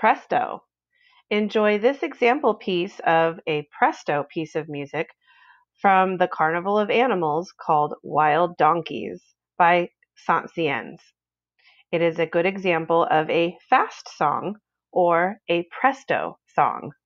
Presto. Enjoy this example piece of a Presto piece of music from the Carnival of Animals called Wild Donkeys by Saint-Saëns. It is a good example of a fast song or a Presto song.